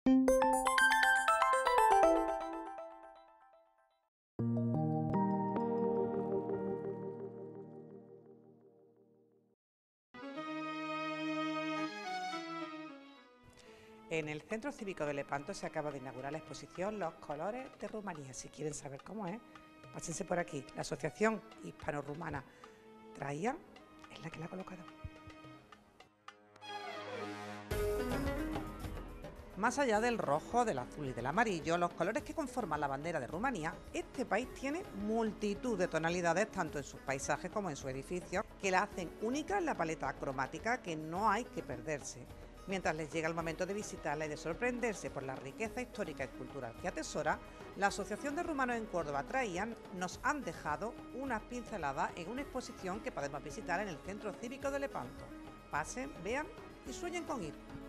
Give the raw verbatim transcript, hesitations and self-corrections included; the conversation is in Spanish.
En el Centro Cívico de Lepanto se acaba de inaugurar la exposición Los colores de Rumanía. Si quieren saber cómo es, pásense por aquí. La Asociación Hispano-Rumana Traian es la que la ha colocado. Más allá del rojo, del azul y del amarillo, los colores que conforman la bandera de Rumanía, este país tiene multitud de tonalidades tanto en sus paisajes como en sus edificios, que la hacen única en la paleta cromática que no hay que perderse. Mientras les llega el momento de visitarla y de sorprenderse por la riqueza histórica y cultural que atesora, la Asociación de Rumanos en Córdoba Traian nos han dejado unas pinceladas en una exposición que podemos visitar en el Centro Cívico de Lepanto. Pasen, vean y sueñen con ir.